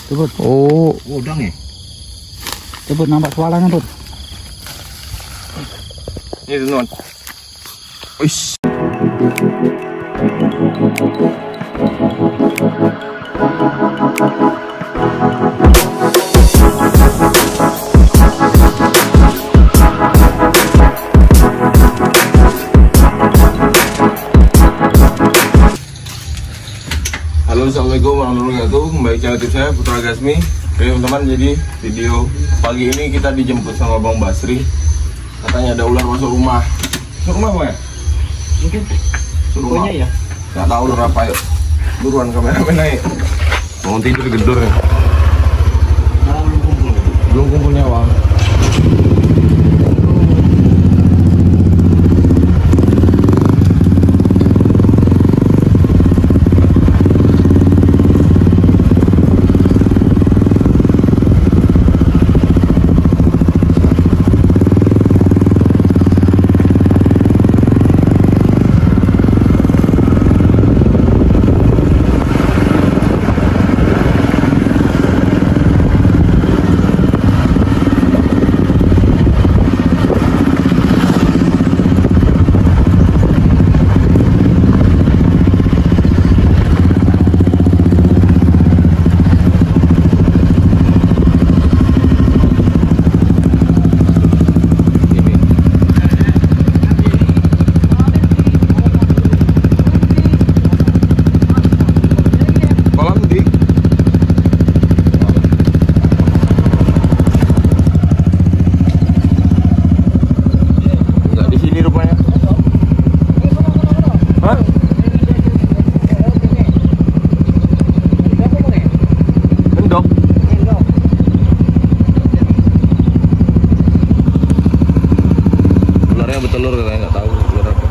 Bud. Oh, udang ya? Bud, nampak sualanya, Bud. Ini teman. Wis. Halo, assalamualaikum warahmatullahi wabarakatuh. Kembali ke channel YouTube saya, Putra Gasmi. Oke teman-teman, jadi video pagi ini kita dijemput sama Bang Basri. Katanya ada ular masuk rumah. Masuk rumah apa ya? Mungkin Rumah ya. Nggak tahu ular apa, yuk. Buruan kameramen naik. Mau tidur gedor ya. Belum kumpul nyawa. Telur katanya, nggak tahu ular apa.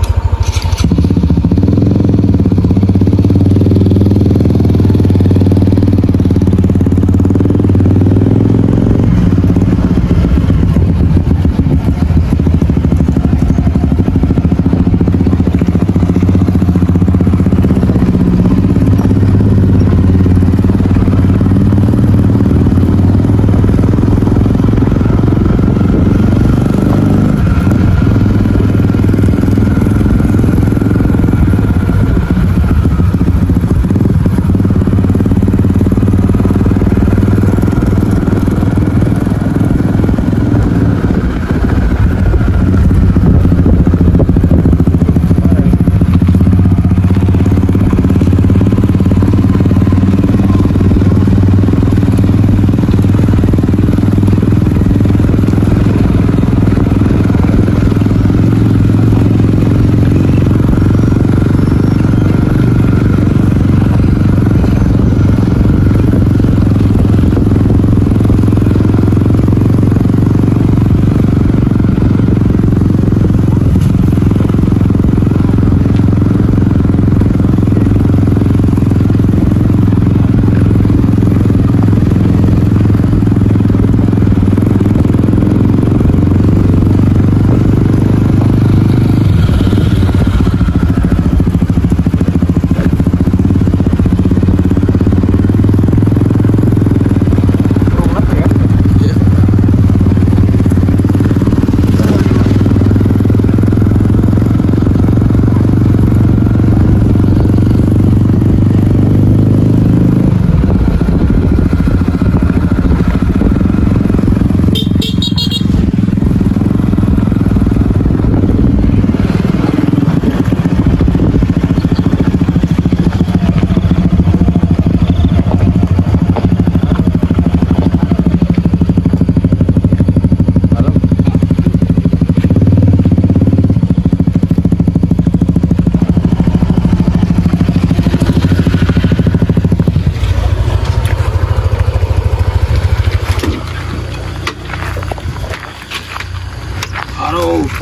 Aduh,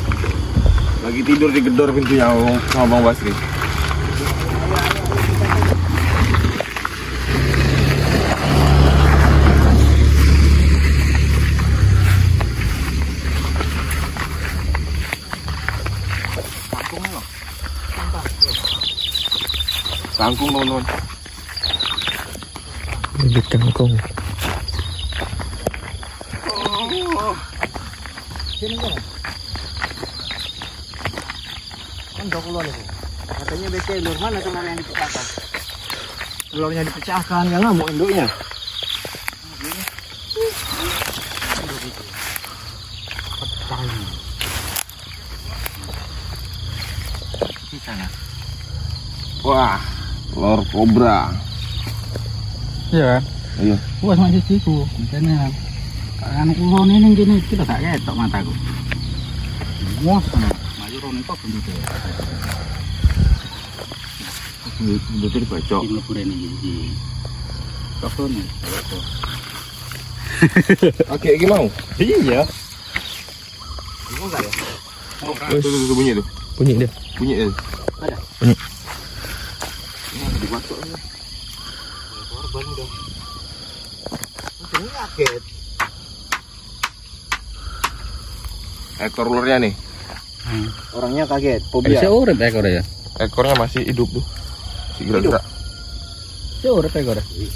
lagi tidur digedor pintunya sama Bang Basri. Kangkung teman-teman. Bibit kangkung. Untuk ulur itu. Katanya bete ulur mana kemarin yang dipecahkan? Ulurnya dipecahkan, yang ngamuk induknya. Di sana. Wah, telur kobra. Iya kan? Iya. Wah, sama cuciku. Makanya kan ulur ini gini kita tak ketok mataku. Wah, maju rono kok begitu. Betul dibacok. Ini lepur ini di kafon. Oke, gimana? Iya. Tuh bunyi tuh. Bunyi dia. Bunyi ya. Ada. Bunyi. Ini dibacok ya. Korban udah. Ini kaget. Ekor ularnya nih. Orangnya kaget, fobia. Bisa urip ekor ya. Ekornya masih hidup tuh. Si gerak-gerak. Bisa urip ekor.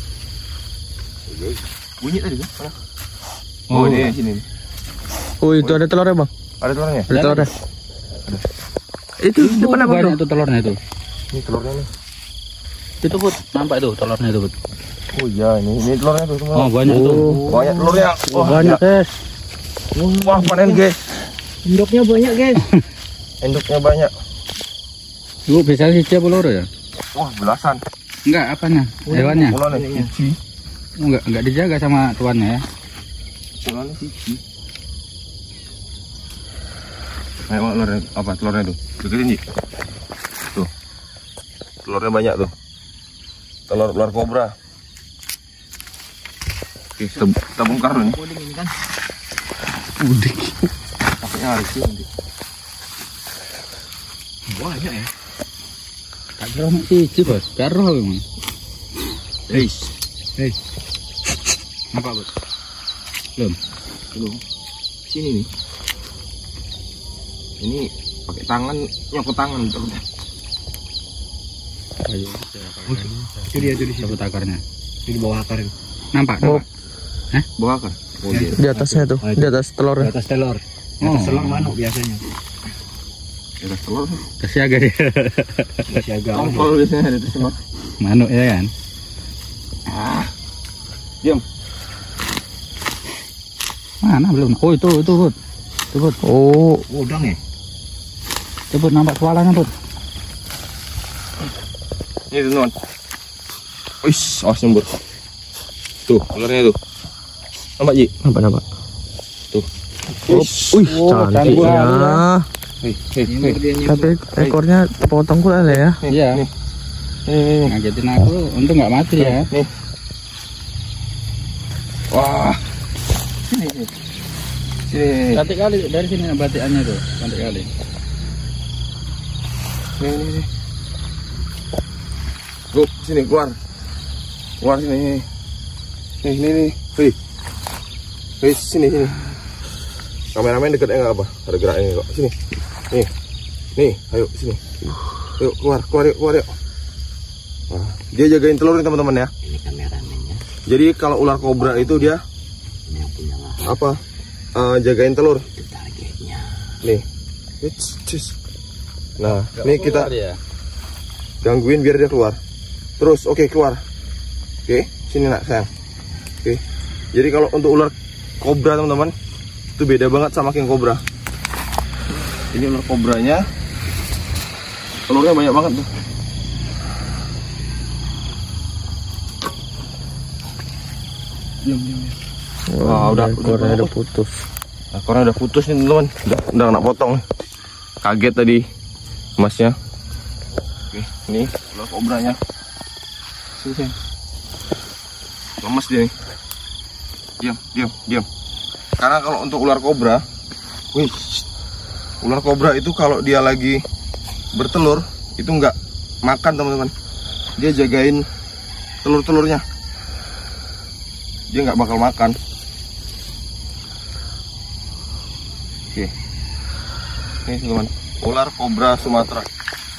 Bunyi tadi tuh. Mana? Oh, ini sini. Oh, itu ada telurnya, Bang. Ada telurnya? Ada telurnya. Itu depan apa, Bro? Itu telurnya itu. Ini telurnya nih. Itu Bud, nampak itu telurnya itu Bud. Oh iya, ini telurnya tuh semua. Oh, banyak tuh. Banyak telurnya. Wah, Banyak, guys. Wah, panen guys. Induknya banyak, guys. Induknya banyak. Dulu bisa sih dia peluru ya? Wah, belasan. Enggak, apanya? Hewannya? Ular nih, siji. Enggak dijaga sama tuannya ya. Ular nih siji. Ayo, telurnya apa? Telurnya tuh. Deketin, Ji. Tuh. Telurnya banyak tuh. Telur kobra. Oke, kita bongkar dulu nih. Puding ini kan. Udik. Pakainya harus sih nanti. Banyak ya. Tak kira mak siji, Bos. Karo memang. Hei. Apa, Bos? Belum. Sini nih. Ini pakai tangan, nyokot tangan terus. Ayo. Itu dia tuh di situ. Cabut akarnya. Di bawah akar ini. Nampak? Oh. Nampak? Bawah akar. Oh, iya. Di atasnya tuh, di atas telurnya. Di atas telur. Di atas selang manuk biasanya. Di atas telur. Kesiaga dia. Siaga. Tongkol biasanya ada di telur. Manuk ya kan? Diam. Mana belum? Oh itu Bud. Itu Bud. Oh, Udang ya? Itu Bud, nampak suaranya Bud. Ini teman. Wih, awas nyembur. Tuh, ularnya tuh. Nampak, Ji? nampak. Tuh. Wih, cantik cantik. ya. Hei. Tapi ekornya potong pula lah ya. Iya. Nih. Ngagetin aku, untung nggak mati ya. Nih. Wah. Sini. Cantik kali dari sini batikannya tuh, cantik kali. Nih. Tuh, sini keluar. Keluar sini. Nih. Hei, sini. Kameramen deket enggak apa? Ada geraknya kok. Sini. Nih, ayo sini. Yuk, keluar yuk. Nah, dia jagain telur nih teman-teman ya. Ini kameramennya. Jadi kalau ular kobra itu dia Yang punya lah. apa? Jagain telur. Itu targetnya. Nih. Cus. Nah, ini kita Dia. gangguin biar dia keluar. Terus, oke, keluar. Oke, sini nak sayang. Oke. Jadi kalau untuk ular kobra teman-teman, itu beda banget sama king kobra. Ini ular kobranya, telurnya banyak banget tuh. Diam. Wah, udah ekornya udah putus. Ekornya udah putus nih teman-teman. Udah kena potong. Kaget tadi emasnya. Oke, ini ular kobranya. Sini. Lemes dia nih. Diam. Karena kalau untuk ular kobra, ular kobra itu kalau dia lagi bertelur itu nggak makan teman-teman. Dia jagain telur-telurnya. Dia nggak bakal makan. Oke. Nih teman-teman, ular kobra Sumatera.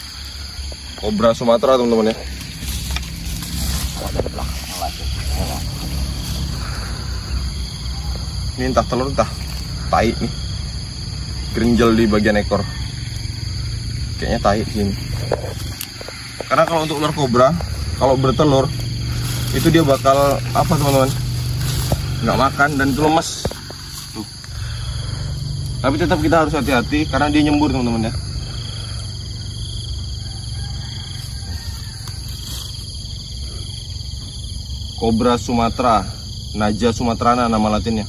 Kobra Sumatera teman-teman ya. Ini entah telur entah tai nih. Gerinjal di bagian ekor. Kayaknya tai sini. Karena kalau untuk ular kobra, kalau bertelur itu dia bakal apa teman-teman? Nggak makan dan itu lemes. Tuh. Tapi tetap kita harus hati-hati karena dia nyembur teman-teman ya. Kobra Sumatera, Naja sumatrana nama latinnya.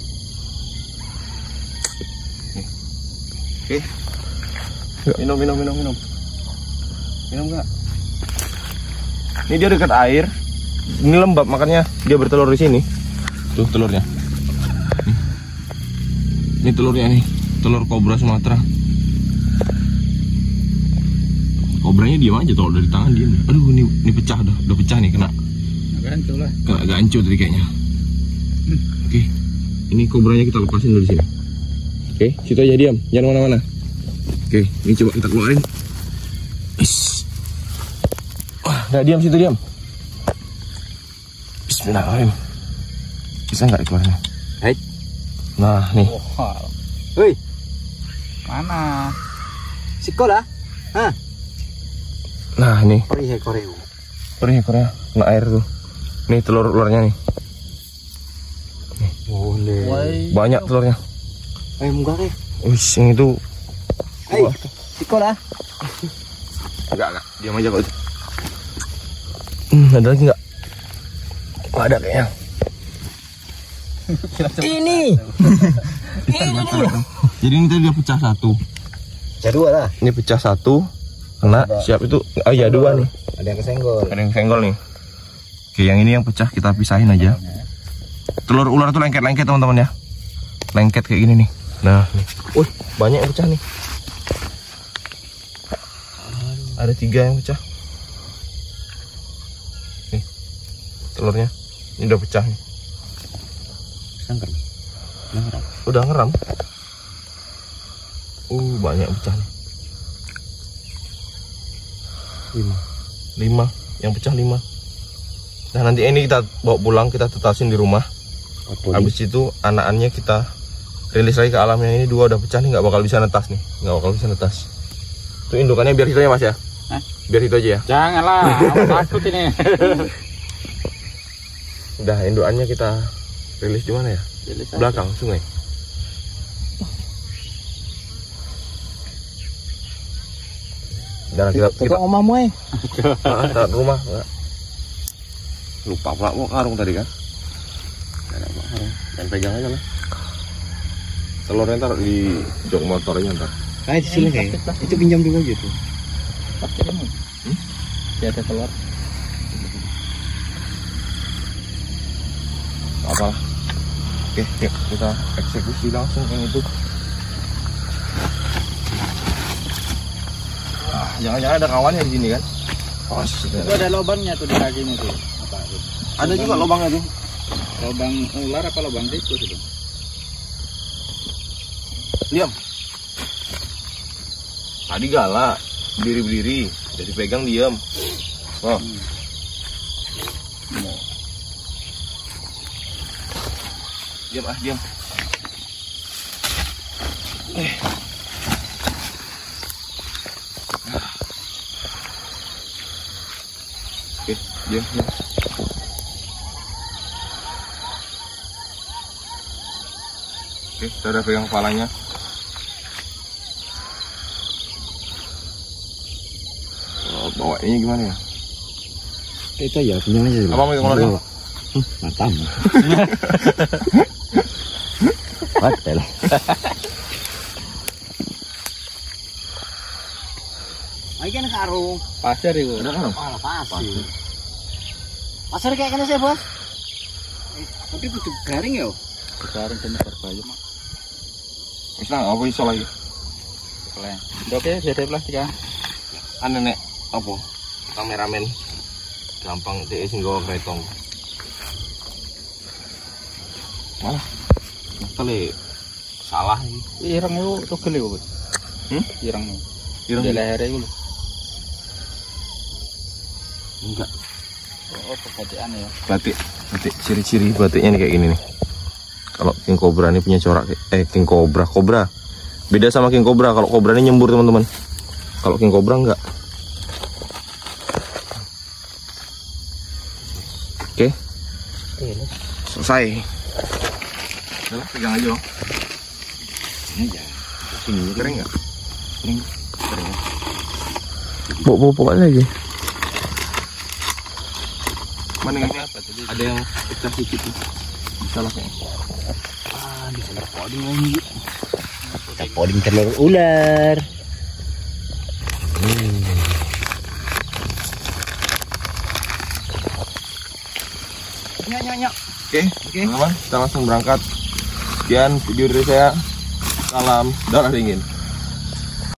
Oke. Minum. Minum nggak? Ini dia dekat air. Ini lembab makanya dia bertelur di sini. Tuh telurnya. Ini telurnya nih, telur kobra Sumatera. Kobranya diam aja kalau dari tangan dia. Aduh ini pecah udah pecah nih kena. Agak hancur tadi kayaknya. Oke, ini kobranya kita lepasin dulu di sini. Oke, situ aja diam, jangan mana-mana. Oke, ini coba kita keluarin. Wah, nggak diam situ diam. Bismillahirrahmanirrahim. Bisa nggak dikeluarin? Hai. Nah, nih. Woi, mana? Sikola? Hah? Nah, ini. Perih Korea, kena air tuh. Nih telur ularnya nih. Boleh. Banyak telurnya. Ayo munggah deh. Wih, yang itu. Ayo, sikola. Enggak. Diam aja kok. Ada lagi enggak? Oh, ada kayaknya. Ini. Jadi ini tadi dia pecah satu. Pecah dua lah. Ini pecah satu. Kena siap itu. Oh iya dua nih. Ada yang kesenggol. Ada yang kesenggol nih. Oke, yang ini yang pecah kita pisahin aja. Telur ular tuh lengket-lengket teman-teman ya. Lengket kayak gini nih. Nah, nih. Wih, banyak yang pecah nih. Ada 3 yang pecah. Nih, telurnya. Ini udah pecah nih. Udah ngeram. Banyak pecah nih. 5. Yang pecah 5. Nah, nanti ini kita bawa pulang, kita tetasin di rumah. Habis itu anak-anaknya kita rilis lagi ke alam. Yang ini 2 udah pecah nih, nggak bakal bisa netas nih, nggak bakal bisa netas. Tuh indukannya biar situ aja Mas ya. Biar situ aja ya. Janganlah, takut ini. Udah, indukannya kita rilis di mana ya? Belakang sungai. Dan kita omamu taruh rumah. Lupa pula mau karung tadi kan. Dan pegang aja lah. Telurnya ntar di jok motornya ntar. Kayak di sini kayak. Itu pinjam dulu gitu. Pasti kamu. Ada telur. Apa? Oke, yuk kita eksekusi langsung yang itu. Jangan-jangan ada kawannya di sini kan? Oh, itu ada lubangnya tuh di kakinya tuh. Apa itu? Ada juga lubangnya tuh. Lubang ular apa lubang tikus itu? Diam. Tadi galak, berdiri-berdiri, jadi pegang diam. Oh. Diam diam. Oke, diam. Oke, kita udah pegang kepalanya. Bawa ini gimana ya? Itu ya, pinjam aja dulu. Apa mau ngeluarin? Mantap. Hotel. Ayo kan karung. Pasir itu. Ada karung? Pasir. Pasir kayak gini sih, Bos. Tapi butuh garing ya? Garing jenis berbahaya, Mak. Wis nang apa iso lagi? Keren. Oke, jadi plastik ya. Ane nek apa? Kameramen. Gampang dhek sing nggawa kretong. Malah kali salah iki. Ireng lu tugel iku, Bos. Ireng. Ireng di leher iku lho. Enggak. Oh, batikan ya. Batik ciri-ciri batiknya nih kayak gini nih. Kalau king cobra ini punya corak king cobra. Beda sama king cobra. Kalau cobra ini nyembur, teman-teman. Kalau king cobra enggak. Oke. Selesai. Udah, pegang aja, Bang. Ini aja. Sini Kering enggak? kering. Pokoknya lagi. Mana ini? Ada yang pecah sedikit nih. Bisa lah kayaknya. Bisa poding lagi. Kita poding telur ular. Nyak. Oke, teman-teman, kita langsung berangkat. Sekian video dari saya. Salam darah dingin.